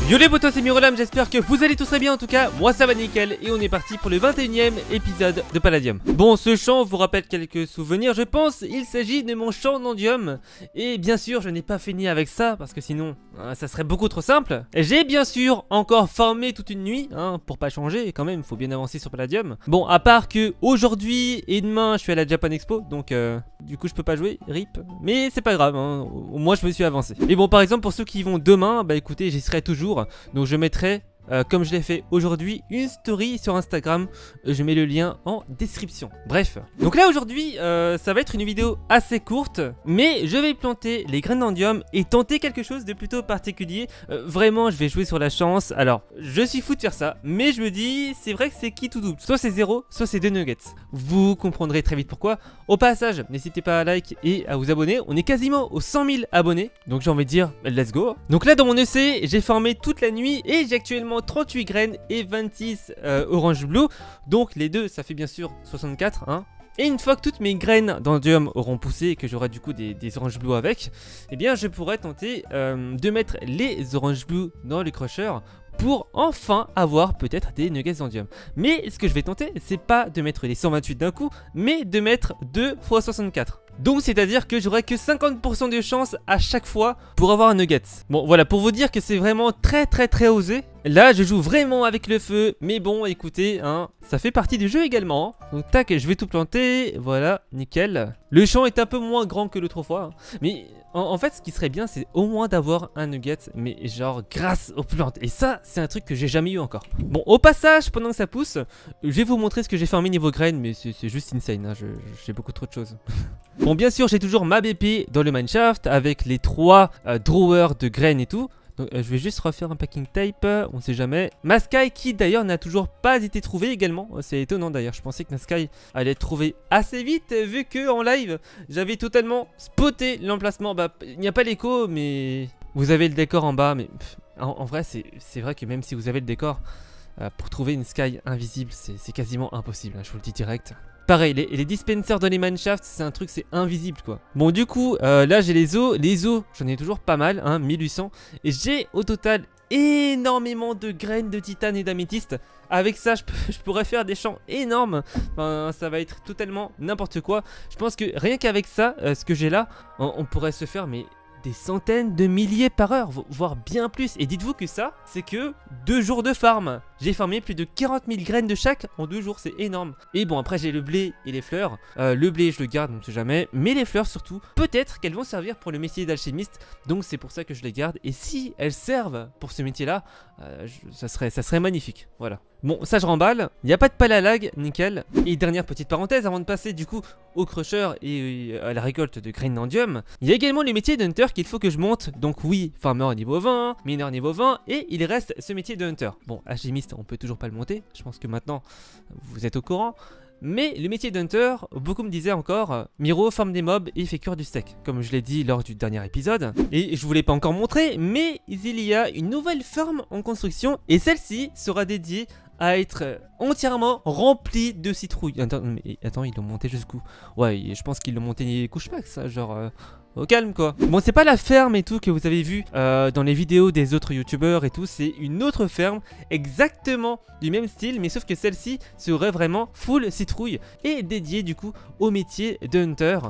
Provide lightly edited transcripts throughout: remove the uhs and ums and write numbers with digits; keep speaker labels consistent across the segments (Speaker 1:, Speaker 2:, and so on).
Speaker 1: Yo les potos, c'est Mirolam, j'espère que vous allez tous très bien. En tout cas, moi ça va nickel et on est parti pour le 21e épisode de Palladium. Bon, ce chant vous rappelle quelques souvenirs, je pense. Il s'agit de mon chant d'Endium. Et bien sûr, je n'ai pas fini avec ça parce que sinon, ça serait beaucoup trop simple. J'ai bien sûr encore farmé toute une nuit, pour pas changer. Quand même, il faut bien avancer sur Palladium. Bon, à part que aujourd'hui et demain, je suis à la Japan Expo, donc du coup, je peux pas jouer, rip. Mais c'est pas grave, au moins je me suis avancé. Et bon, par exemple, pour ceux qui vont demain, bah écoutez, j'y serai toujours. Donc je mettrai, comme je l'ai fait aujourd'hui, une story sur Instagram. Je mets le lien en description. Bref, donc là aujourd'hui, ça va être une vidéo assez courte, mais je vais planter les graines d'Endium et tenter quelque chose de plutôt particulier. Vraiment, je vais jouer sur la chance. Alors, je suis fou de faire ça, mais je me dis, c'est vrai que c'est qui tout double. Soit c'est 0, soit c'est 2 nuggets. Vous comprendrez très vite pourquoi. Au passage, n'hésitez pas à like et à vous abonner. On est quasiment aux 100 000 abonnés, donc j'ai envie de dire, let's go. Donc là, dans mon EC, j'ai farmé toute la nuit et j'ai actuellement 38 graines et 26 orange blue. Donc les deux, ça fait bien sûr 64, Et une fois que toutes mes graines d'Endium auront poussé et que j'aurai du coup des orange blue avec, eh bien je pourrais tenter de mettre les orange blue dans le crusher pour enfin avoir peut-être des nuggets d'Endium. Mais ce que je vais tenter, c'est pas de mettre les 128 d'un coup, mais de mettre 2 x 64. Donc c'est à dire que j'aurai que 50% de chance à chaque fois pour avoir un nugget. Bon voilà, pour vous dire que c'est vraiment très osé. Là je joue vraiment avec le feu. Mais bon écoutez, ça fait partie du jeu également. Donc tac, je vais tout planter. Voilà, nickel. Le champ est un peu moins grand que l'autre fois, mais en fait ce qui serait bien, c'est au moins d'avoir un nugget, mais genre grâce aux plantes. Et ça c'est un truc que j'ai jamais eu encore. Bon, au passage, pendant que ça pousse, je vais vous montrer ce que j'ai farmé niveau graines. Mais c'est juste insane, j'ai beaucoup trop de choses. Bon, bien sûr, j'ai toujours ma BP dans le mineshaft avec les 3 drawers de graines et tout. Donc, je vais juste refaire un packing tape, on sait jamais. Ma Sky qui d'ailleurs n'a toujours pas été trouvée également. C'est étonnant d'ailleurs, je pensais que ma Sky allait être trouvée assez vite vu que en live, j'avais totalement spoté l'emplacement. Bah, il n'y a pas l'écho, mais vous avez le décor en bas. Mais en vrai, c'est vrai que même si vous avez le décor, pour trouver une Sky invisible, c'est quasiment impossible, je vous le dis direct. Pareil, les dispensers dans les mineshaft, c'est un truc, c'est invisible quoi. Bon du coup, là j'ai les os. Les os, j'en ai toujours pas mal, 1800. Et j'ai au total énormément de graines de titane et d'améthyste. Avec ça, je pourrais faire des champs énormes. Enfin, ça va être totalement n'importe quoi. Je pense que rien qu'avec ça, ce que j'ai là, on pourrait se faire mais des centaines de milliers par heure, voire bien plus. Et dites-vous que ça, c'est que 2 jours de farm. J'ai farmé plus de 40 000 graines de chaque en 2 jours, c'est énorme. Et bon, après j'ai le blé et les fleurs. Le blé, je le garde, on ne sait jamais. Mais les fleurs surtout, peut-être qu'elles vont servir pour le métier d'alchimiste. Donc c'est pour ça que je les garde. Et si elles servent pour ce métier-là, ça serait magnifique. Voilà. Bon, ça je remballe. Il n'y a pas de pale à lag, nickel. Et dernière petite parenthèse avant de passer du coup au crusher et à la récolte de graines d'Endium. Il y a également le métier d'hunter qu'il faut que je monte. Donc oui, farmer niveau 20, mineur niveau 20. Et il reste ce métier de hunter. Bon, alchimiste, on peut toujours pas le monter. Je pense que maintenant, vous êtes au courant. Mais le métier d'hunter, beaucoup me disaient encore, Miro farme des mobs et il fait cuire du steak, comme je l'ai dit lors du dernier épisode. Et je vous l'ai pas encore montré, mais il y a une nouvelle ferme en construction et celle-ci sera dédiée à être entièrement remplie de citrouilles. Attends, ils l'ont monté jusqu'où? Ouais, je pense qu'ils l'ont monté couche max, ça, genre... au calme quoi. Bon, c'est pas la ferme et tout que vous avez vu dans les vidéos des autres youtubeurs et tout. C'est une autre ferme exactement du même style, mais sauf que celle-ci serait vraiment full citrouille et dédiée du coup au métier de hunter.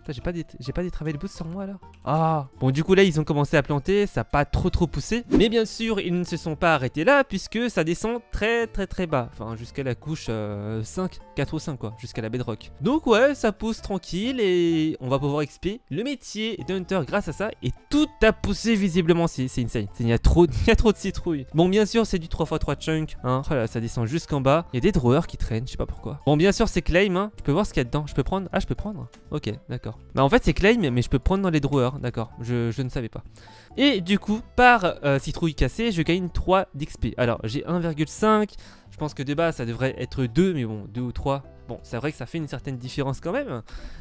Speaker 1: J'ai pas des travel boosts sur moi là. Ah, bon du coup là ils ont commencé à planter, ça n'a pas trop poussé. Mais bien sûr ils ne se sont pas arrêtés là puisque ça descend très bas. Enfin jusqu'à la couche 5, 4 ou 5 quoi, jusqu'à la bedrock. Donc ouais, ça pousse tranquille et on va pouvoir XP le métier de hunter grâce à ça. Et tout a poussé visiblement, c'est insane. Il y a trop de citrouilles. Bon bien sûr c'est du 3x3 chunk, Voilà, ça descend jusqu'en bas. Il y a des drawers qui traînent, je sais pas pourquoi. Bon bien sûr c'est claim, Je peux voir ce qu'il y a dedans, je peux prendre. Ah je peux prendre. Ok, d'accord. Bah en fait c'est claim mais je peux prendre dans les drawers, d'accord, je ne savais pas. Et du coup par citrouille cassée je gagne 3 d'XP. Alors j'ai 1,5, je pense que de base ça devrait être 2, mais bon 2 ou 3. Bon c'est vrai que ça fait une certaine différence quand même.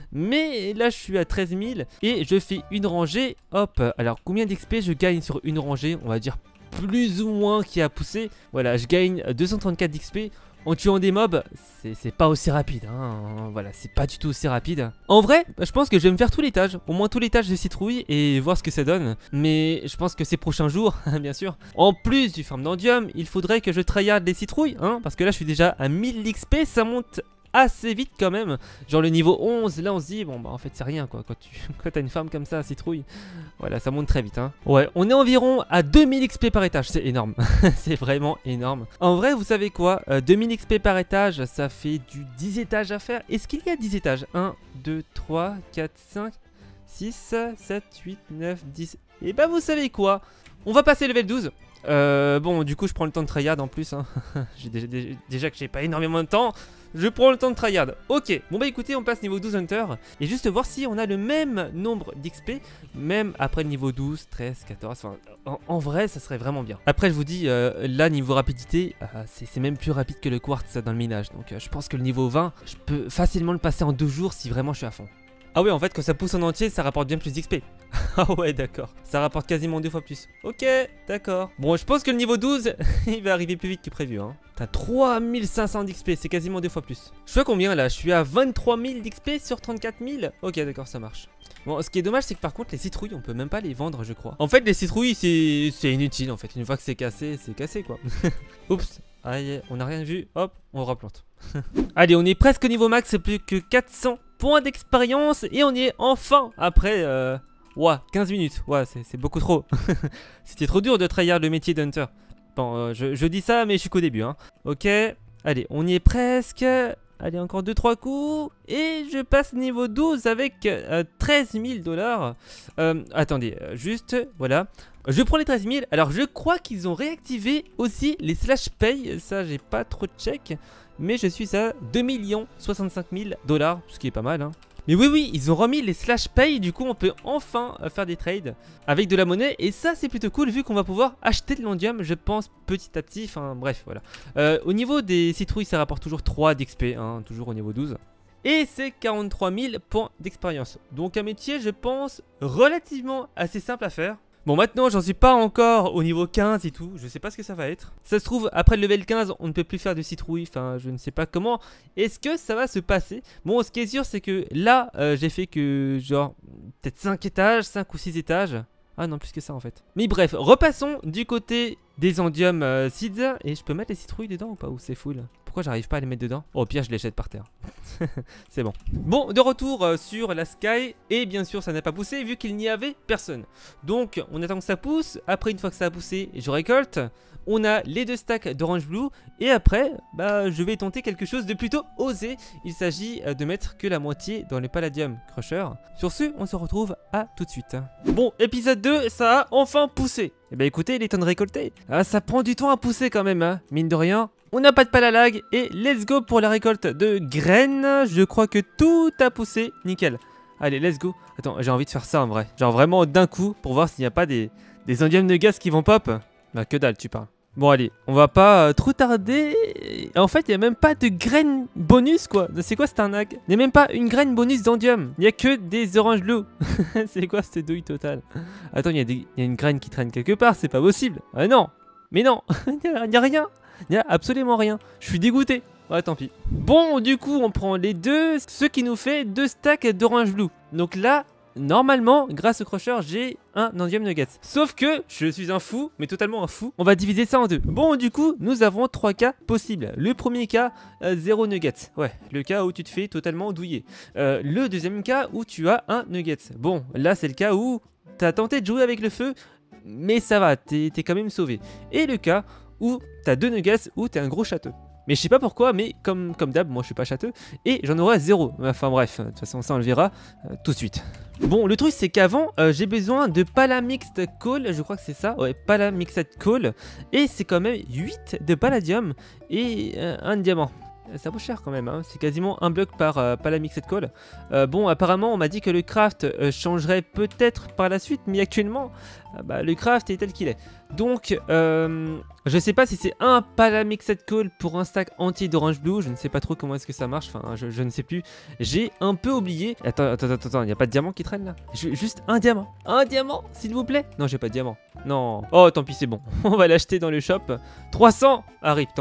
Speaker 1: Mais là je suis à 13 000 et je fais une rangée, hop. Alors combien d'XP je gagne sur une rangée? On va dire plus ou moins qui a poussé. Voilà, je gagne 234 d'XP. en tuant des mobs, c'est pas aussi rapide, hein. Voilà, c'est pas du tout aussi rapide. En vrai, je pense que je vais me faire tout l'étage, au moins tout l'étage de citrouille et voir ce que ça donne. Mais je pense que ces prochains jours, bien sûr, en plus du farm d'endium, il faudrait que je tryhard les citrouilles, hein, parce que là je suis déjà à 1000 XP, ça monte assez vite quand même. Genre le niveau 11, là on se dit bon bah en fait c'est rien quoi, quand t'as une farm comme ça à citrouille, voilà ça monte très vite hein. Ouais, on est environ à 2000 XP par étage, c'est énorme. C'est vraiment énorme. En vrai vous savez quoi, 2000 XP par étage ça fait du 10 étages à faire. Est-ce qu'il y a 10 étages? 1, 2, 3, 4, 5, 6, 7, 8, 9, 10. Et bah vous savez quoi, on va passer level 12. Bon du coup je prends le temps de tryhard en plus hein. Déjà que j'ai pas énormément de temps, je prends le temps de tryhard. Ok, bon bah écoutez on passe niveau 12 Hunter. Et juste voir si on a le même nombre d'XP même après le niveau 12, 13, 14. Enfin en vrai ça serait vraiment bien. Après je vous dis là niveau rapidité c'est même plus rapide que le quartz dans le minage. Donc je pense que le niveau 20 je peux facilement le passer en 2 jours si vraiment je suis à fond. Ah ouais en fait quand ça pousse en entier ça rapporte bien plus d'XP. Ah ouais d'accord, ça rapporte quasiment 2 fois plus. Ok d'accord. Bon je pense que le niveau 12 il va arriver plus vite que prévu hein. T'as 3500 d'XP, c'est quasiment 2 fois plus. Je suis à combien là? Je suis à 23 000 d'XP sur 34 000. Ok d'accord ça marche. Bon ce qui est dommage c'est que par contre les citrouilles on peut même pas les vendre je crois. En fait les citrouilles c'est inutile en fait, une fois que c'est cassé quoi. Oups, aïe on a rien vu, hop on replante. Allez on est presque au niveau max, plus que 400 points d'expérience et on y est enfin après ouais, 15 minutes, ouais c'est beaucoup trop. C'était trop dur de tryhard le métier d'Hunter. Bon je dis ça mais je suis qu'au début hein. Ok, allez on y est presque. Allez encore 2-3 coups. Et je passe niveau 12 avec 13 000 $. Attendez, juste voilà. Je prends les 13 000. Alors je crois qu'ils ont réactivé aussi les slash pay. Ça j'ai pas trop de check. Mais je suis à 2 065 000 $. Ce qui est pas mal hein. Mais oui, ils ont remis les slash pay, du coup on peut enfin faire des trades avec de la monnaie. Et ça c'est plutôt cool vu qu'on va pouvoir acheter de l'endium, je pense petit à petit, enfin bref voilà. Au niveau des citrouilles ça rapporte toujours 3 d'XP, hein, toujours au niveau 12. Et c'est 43 000 points d'expérience. Donc un métier je pense relativement assez simple à faire. Bon maintenant j'en suis pas encore au niveau 15 et tout, je sais pas ce que ça va être. Ça se trouve après le level 15 on ne peut plus faire de citrouille, enfin je ne sais pas comment. Est-ce que ça va se passer? Bon ce qui est sûr c'est que là j'ai fait que genre peut-être 5 étages, 5 ou 6 étages. Ah non plus que ça en fait. Mais bref, repassons du côté des endium seeds. Et je peux mettre les citrouilles dedans ou pas? Ou c'est full? Pourquoi j'arrive pas à les mettre dedans? Oh, au pire je les jette par terre. C'est bon. Bon, de retour sur la sky. Et bien sûr ça n'a pas poussé vu qu'il n'y avait personne. Donc on attend que ça pousse. Après une fois que ça a poussé je récolte. On a les 2 stacks d'orange blue. Et après bah je vais tenter quelque chose de plutôt osé. Il s'agit de mettre que la moitié dans le palladium crusher. Sur ce on se retrouve à tout de suite. Bon épisode 2 ça a enfin poussé. Et bah écoutez il est temps de récolter. Ah, ça prend du temps à pousser quand même hein. Mine de rien. On n'a pas de pal à lag et let's go pour la récolte de graines. Je crois que tout a poussé, nickel. Allez, let's go. Attends, j'ai envie de faire ça en vrai. Genre vraiment d'un coup pour voir s'il n'y a pas des endium de gaz qui vont pop. Bah que dalle, tu parles. Bon allez, on va pas trop tarder. En fait, il n'y a même pas de graines bonus quoi. C'est quoi cette arnaque? Il n'y a même pas une graine bonus d'endium. Il n'y a que des orange blue. C'est quoi cette douille totale? Attends, il y a une graine qui traîne quelque part, c'est pas possible. Ah non. Mais non, il n'y a rien. Il n'y a absolument rien. Je suis dégoûté. Ouais, tant pis. Bon, du coup, on prend les deux, ce qui nous fait 2 stacks d'orange blue. Donc là, normalement, grâce au crusher, j'ai un endium nuggets. Sauf que je suis un fou, mais totalement un fou. On va diviser ça en 2. Bon, du coup, nous avons 3 cas possibles. Le premier cas, 0 nuggets. Ouais, le cas où tu te fais totalement douiller. Le deuxième cas où tu as un nuggets. Bon, là, c'est le cas où tu as tenté de jouer avec le feu, mais ça va, t'es quand même sauvé. Et le cas où t'as 2 nuggets ou t'es un gros château. Mais je sais pas pourquoi, mais comme d'hab, moi je suis pas château. Et j'en aurai 0. Enfin bref, de toute façon ça on le verra tout de suite. Bon, le truc c'est qu'avant, j'ai besoin de Palamixed Coal, je crois que c'est ça. Ouais, Palamixed Coal. Et c'est quand même 8 de palladium et un diamant. Ça vaut cher quand même, hein. C'est quasiment un bloc par Palamixed Coal. Bon, apparemment, on m'a dit que le craft changerait peut-être par la suite, mais actuellement, bah, le craft est tel qu'il est. Donc, je sais pas si c'est un Palamixed Coal pour un stack entier d'orange blue. Je ne sais pas trop comment est-ce que ça marche. Enfin, je ne sais plus. J'ai un peu oublié. Attends, il n'y a pas de diamant qui traîne là? Juste un diamant. Un diamant, s'il vous plaît. Non, j'ai pas de diamant. Non. Oh, tant pis, c'est bon. On va l'acheter dans le shop. 300. Ah, rip, tant pis.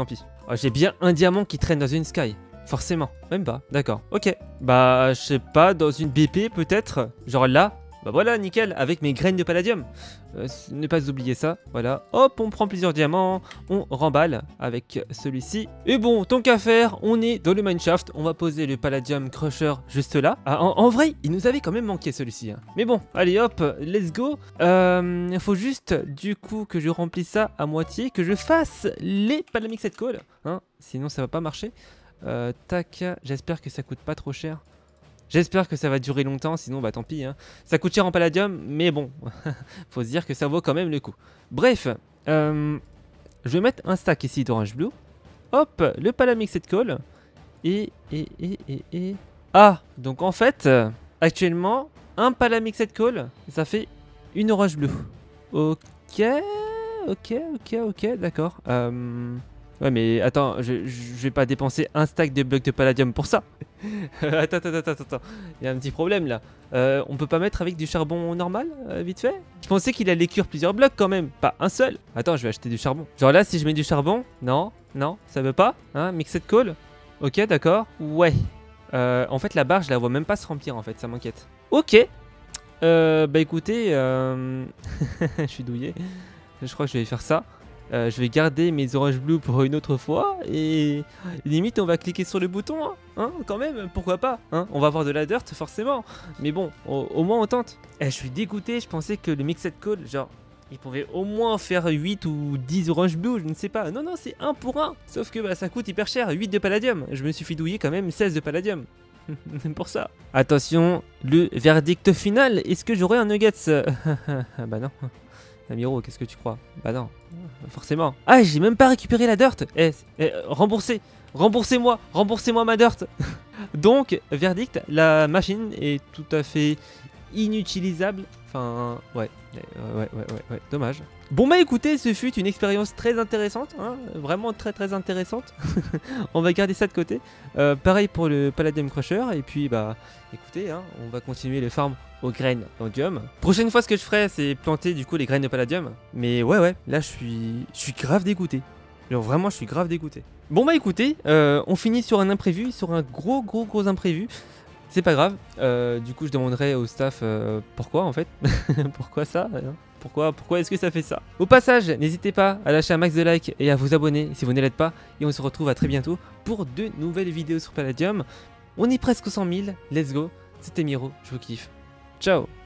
Speaker 1: Oh, j'ai bien un diamant qui traîne dans une sky. Forcément. Même pas. D'accord. Ok. Bah, je sais pas, dans une BP peut-être. Genre là. Bah voilà, nickel, avec mes graines de palladium. Ne pas oublier ça, voilà. Hop, on prend plusieurs diamants, on remballe avec celui-ci. Et bon, tant qu'à faire, on est dans le mineshaft. On va poser le palladium crusher juste là. Ah, en vrai, il nous avait quand même manqué celui-ci. Hein. Mais bon, allez hop, let's go. Il faut juste, du coup, que je remplisse ça à moitié, que je fasse les palamixed coal. Hein, sinon, ça va pas marcher. Tac, j'espère que ça coûte pas trop cher. J'espère que ça va durer longtemps, sinon bah tant pis. Hein. Ça coûte cher en palladium, mais bon, faut se dire que ça vaut quand même le coup. Bref, je vais mettre un stack ici d'orange blue. Hop, le palamixed coal. Et... Ah, donc en fait, actuellement, un palamixed coal, ça fait une orange blue. Ok, d'accord. Ouais mais attends, je vais pas dépenser un stack de blocs de palladium pour ça. Attends, il y a un petit problème là. On peut pas mettre avec du charbon normal, vite fait? Je pensais qu'il allait cuire plusieurs blocs quand même, pas un seul. Attends, je vais acheter du charbon. Genre là, si je mets du charbon, non, ça veut pas. Hein, mixed coal. Ok, d'accord. Ouais. En fait, la barre, je la vois même pas se remplir en fait, ça m'inquiète. Ok. Bah écoutez, je suis douillé. Je crois que je vais faire ça. Je vais garder mes orange blue pour une autre fois et limite on va cliquer sur le bouton hein, quand même, pourquoi pas hein, on va avoir de la dirt forcément, mais bon au moins on tente. Je suis dégoûté, je pensais que le mixed coal genre il pouvait au moins faire 8 ou 10 orange blue, je ne sais pas. Non c'est 1 pour 1, sauf que bah, ça coûte hyper cher, 8 de palladium, je me suis fait douiller quand même 16 de palladium. Pour ça. Attention, le verdict final, est-ce que j'aurai un nuggets? Bah non. Amiro, qu'est-ce que tu crois? Bah non, forcément. Ah, j'ai même pas récupéré la dirt. Remboursez-moi ma dirt. Donc, verdict, la machine est tout à fait inutilisable. Enfin, ouais, dommage. Bon bah écoutez, ce fut une expérience très intéressante, hein, vraiment très intéressante. On va garder ça de côté. Pareil pour le Palladium Crusher, et puis bah écoutez, hein, on va continuer les farms aux graines d'Andium. Prochaine fois ce que je ferai, c'est planter du coup les graines de Palladium. Mais ouais, là je suis grave dégoûté. Genre vraiment je suis grave dégoûté. Bon bah écoutez, on finit sur un imprévu, sur un gros imprévu. C'est pas grave, du coup je demanderai au staff pourquoi en fait. Pourquoi ça hein, pourquoi est-ce que ça fait ça? Au passage, n'hésitez pas à lâcher un max de likes et à vous abonner si vous ne l'êtes pas. Et on se retrouve à très bientôt pour de nouvelles vidéos sur Palladium. On est presque aux 100 000, let's go. C'était Miro, je vous kiffe. Ciao.